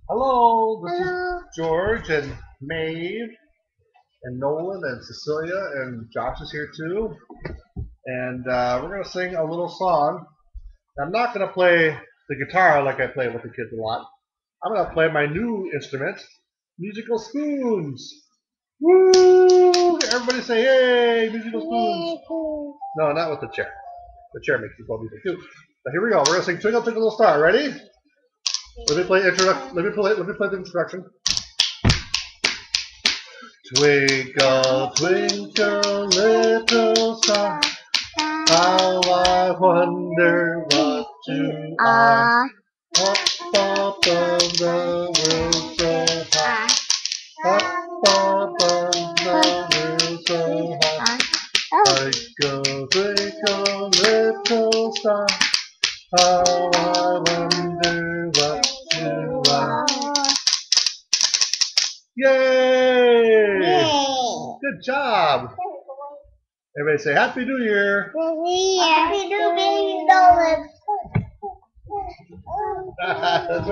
Hello, this is Hello. George and Maeve and Nolan and Cecilia and Josh is here too. And we're going to sing a little song. I'm not going to play the guitar like I play with the kids a lot. I'm going to play my new instrument, musical spoons. Woo! Everybody say, yay, musical spoons. Yay. No, not with the chair. The chair makes you play music too. But here we go. We're going to sing Twinkle Twinkle Little Star. Ready? Let me play the introduction. Twinkle, twinkle, little star, how I wonder what you are. Up above the world so high. Up above the world so high. Twinkle, twinkle, little star, how I wonder what you are. Yay! Good job. Everybody say Happy New Year. Happy New Year.